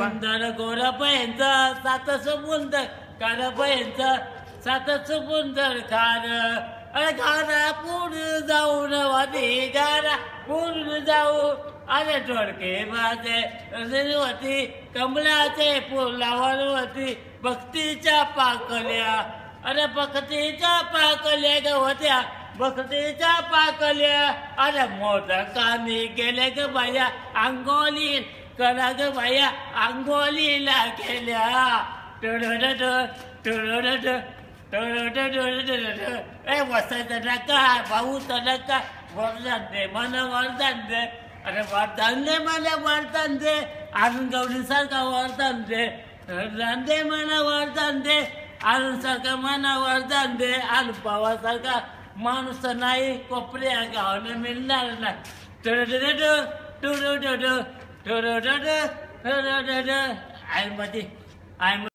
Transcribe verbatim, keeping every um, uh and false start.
सुंदर गोरा पयांचा सात समुंदर कार पयांचा सात समुंदर खार अरे गारा पूर्ण जाऊन वादी गारा पूर्ण जाऊ अरे ठोडके माझे होती कमलाचे फुलावर होती भक्तीच्या पाकल्या अरे भक्तीच्या पाकल्या ग होत्या भक्तीच्या पाकल्या अरे मोदकाने गेले ग बाया अंगोली करा ग बाया अंगोलीला गेल्या टोडोड टोडोड ए वसायचं नका भाऊचं नका वरदान दे मला वरदान दे अरे वरदान दे मला वरदान दे अरुण गवळीसारखा वरदान दे वरदान दे मला वरदान दे अरुण सारखा मला वरदान दे अरुण पवारसारखा माणूस नाही कोपऱ्या गावाला मिळणार नाही टोडोड टोडोड टोडोड टोडोड आई मध्ये आई